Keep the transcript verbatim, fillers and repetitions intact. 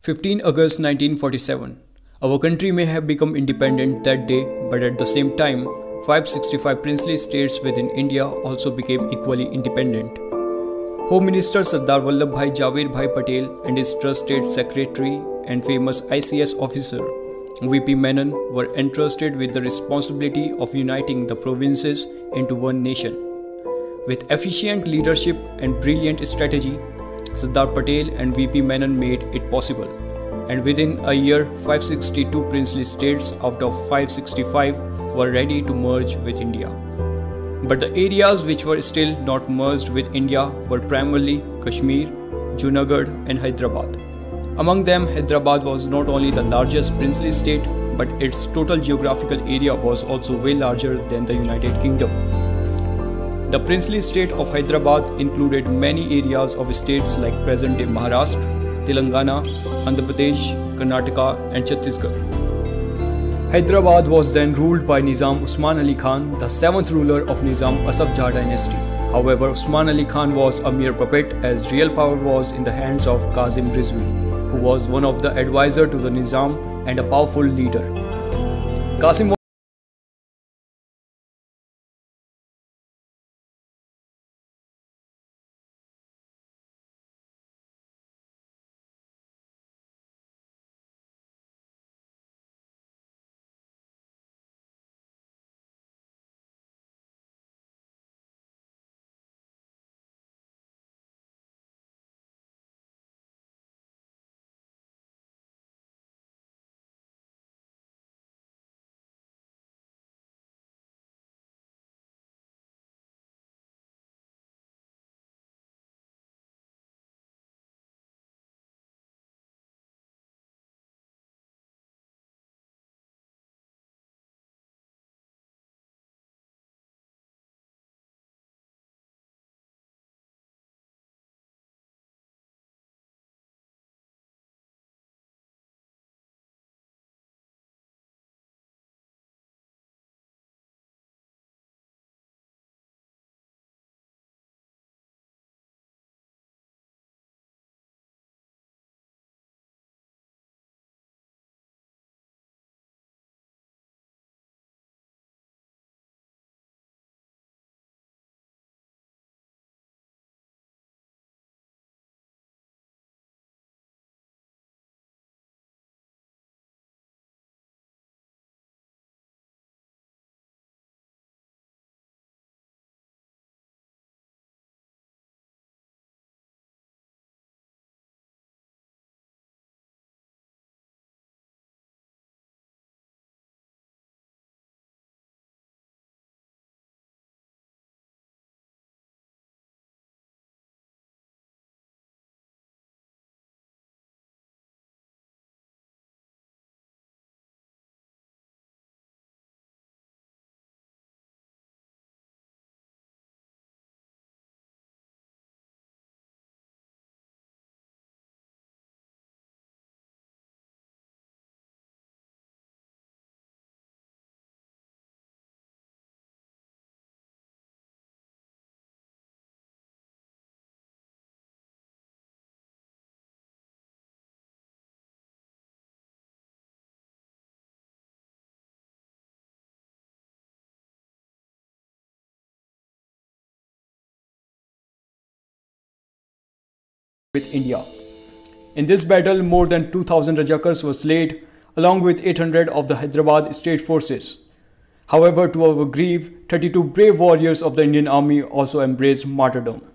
fifteenth August nineteen forty-seven. Our country may have become independent that day, but at the same time, five hundred sixty-five princely states within India also became equally independent. Home Minister Sardar Vallabhbhai Jaवेद Bhai Patel and his trusted secretary and famous I C S officer V P Menon were entrusted with the responsibility of uniting the provinces into one nation. With efficient leadership and brilliant strategy, Sardar Patel and V P Menon made it possible, and within a year, five hundred sixty-two princely states out of five hundred sixty-five were ready to merge with India. But the areas which were still not merged with India were primarily Kashmir, Junagadh and Hyderabad. Among them, Hyderabad was not only the largest princely state, but its total geographical area was also way larger than the United Kingdom. The princely state of Hyderabad included many areas of states like present-day Maharashtra, Telangana, Andhra Pradesh, Karnataka and Chhattisgarh. Hyderabad was then ruled by Nizam Usman Ali Khan, the seventh ruler of Nizam Asaf Jah dynasty. However, Usman Ali Khan was a mere puppet, as real power was in the hands of Kazim Rizvi, who was one of the advisors to the Nizam and a powerful leader. Qasim with India. In this battle, more than two thousand Rajakars were slain, along with eight hundred of the Hyderabad state forces. However, to our grief, thirty-two brave warriors of the Indian army also embraced martyrdom.